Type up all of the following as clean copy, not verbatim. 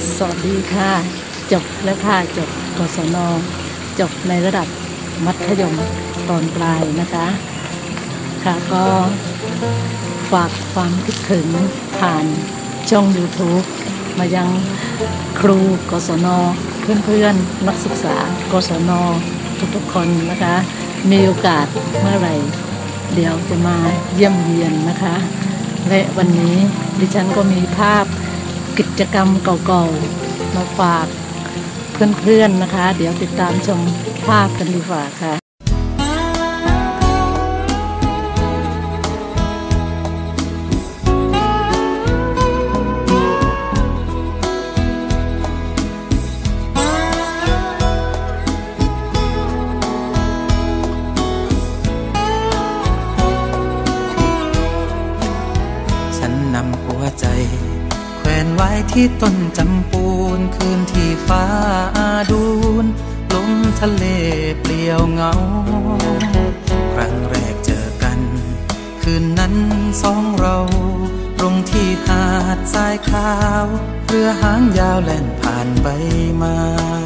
สวัสดีค่ะจบแล้วค่ะจบกศนจบในระดับมัธยมตอนปลายนะคะค่ะก็ฝากความคิดถึงผ่านช่อง YouTube มายังครูกศนเพื่อนๆนักศึกษากศนทุกๆคนนะคะมีโอกาสเมื่อไหร่เดี๋ยวจะมาเยี่ยมเยียนนะคะและวันนี้ดิฉันก็มีภาพกิจกรรมเก่าๆมาฝากเพื่อนๆนะคะเดี๋ยวติดตามชมภาพกันดีกว่าค่ะฉันนำหัวใจแขวนไว้ที่ต้นจำปูนคืนที่ฟ้าดูนลมทะเลเปลี่ยวเงาครั้งแรกเจอกันคืนนั้นสองเราตรงที่หาดทรายขาวเรือหางยาวแล่นผ่านไปมา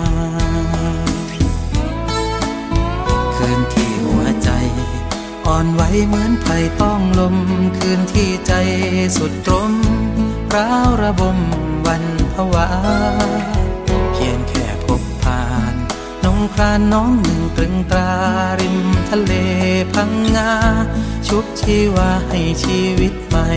คืนที่หัวใจอ่อนไหวเหมือนไผ่ต้องลมคืนที่ใจสุดตรมร้าวระบมวันภาวะเพียงแค่พบผ่านนงครานน้องหนึ่งตรึงตราริมทะเลพังงาชุบชีวาให้ชีวิตใหม่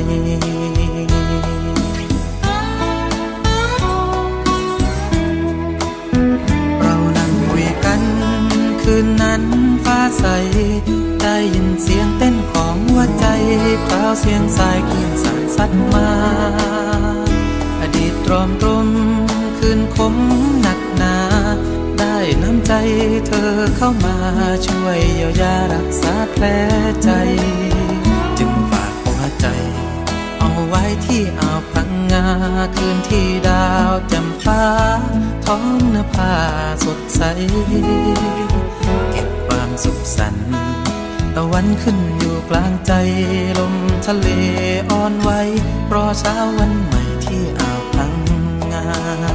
เรานั่งคุยกันคืนนั้นฟ้าใสได้ยินเสียงเต้นของหัวใจคราวเสียงสายคลื่นสานซัดมาอดีตตรอมตรมคืนคมหนักหนาได้น้ำใจเธอเข้ามาช่วยเยียวยารักษาแผลใจจึงฝากหัวใจเอาไว้ที่อ่าวพังงาคืนที่ดาวแจ่มฟ้าท้องนภาสดใสเก็บความสุขสันต์ตะวันขึ้นอยู่กลางใจลมทะเลอ่อนไหวรอเช้าวันใหม่ที่อ่าวพังงา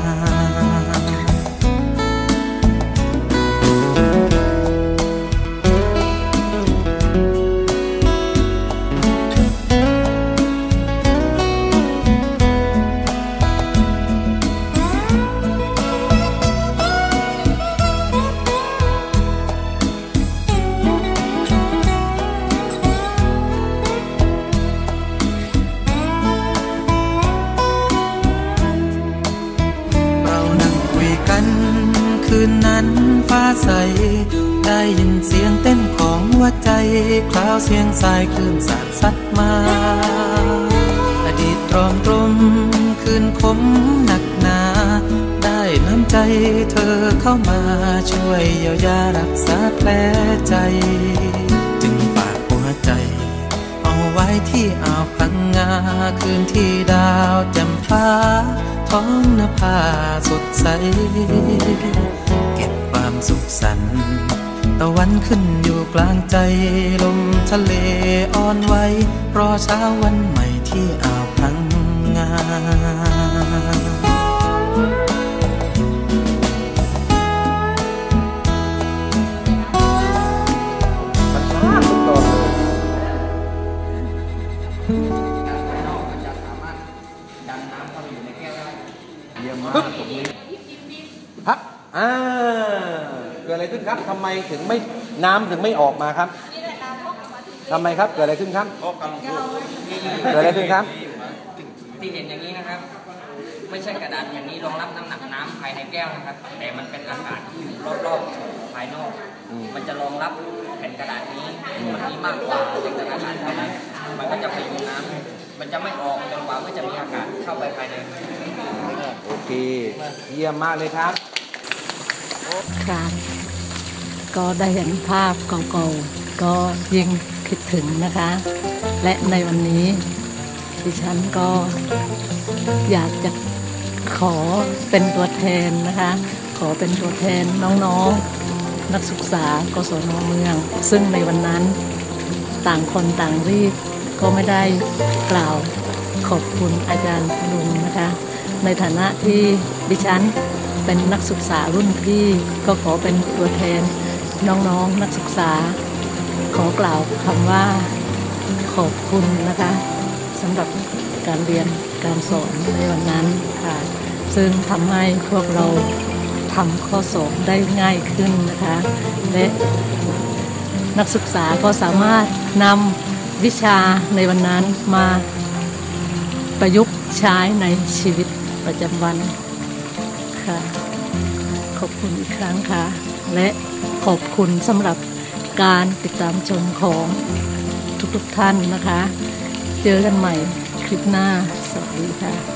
คืนนั้นฟ้าใสได้ยินเสียงเต้นของหัวใจคราวเสียงสายคลื่นสาดซัดมาอดีตตรอมตรมคืนคมหนักหนาได้น้ำใจเธอเข้ามาช่วยเยียวยารักษาแผลใจจึงฝากหัวใจเอาไว้ที่อ่าวพังงาคืนที่ดาวแจ่มฟ้าท้องนภาสดใสเก็บความสุขสันต์ตะวันขึ้นอยู่กลางใจลมทะเลอ่อนไหวรอเช้าวันใหม่ที่อ่าวพังงาครับเกิดอะไรขึ้นครับทำไมถึงไม่น้ำถึงไม่ออกมาครับทำไมครับเกิดอะไรขึ้นครับเกิดอะไรขึ้นครับที่เห็นอย่างนี้นะครับไม่ใช่กระดาษอย่างนี้รองรับน้ำหนักน้ำภายในแก้วนะครับแต่มันเป็นอากาศที่อยู่รอบๆภายนอกมันจะรองรับแผ่นกระดาษนี้มันมีมากกว่าแผ่นกระดาษภายในมันก็จะพยุงน้ำมันจะไม่ออกจนกว่ามันจะมีอากาศเข้าไปภายในโอเคเยี่ยมมากเลยครับค่ะก็ได้เห็นภาพเก่าๆก็ยิ่งคิดถึงนะคะและในวันนี้ดิฉันก็อยากจะขอเป็นตัวแทนนะคะขอเป็นตัวแทนน้องๆนักศึกษากศน.เมืองซึ่งในวันนั้นต่างคนต่างรีบก็ไม่ได้กล่าวขอบคุณอาจารย์ลุงนะคะในฐานะที่ดิฉันเป็นนักศึกษารุ่นพี่ก็ขอเป็นตัวแทนน้องๆนักศึกษาขอกล่าวคำว่าขอบคุณนะคะสำหรับการเรียนการสอนในวันนั้นค่ะซึ่งทำให้พวกเราทำข้อสอบได้ง่ายขึ้นนะคะและนักศึกษาก็สามารถนำวิชาในวันนั้นมาประยุกต์ใช้ในชีวิตประจำวันค่ะขอบคุณอีกครั้งค่ะและขอบคุณสำหรับการติดตามชมของทุกท่านนะคะเจอกันใหม่คลิปหน้าสวัสดีค่ะ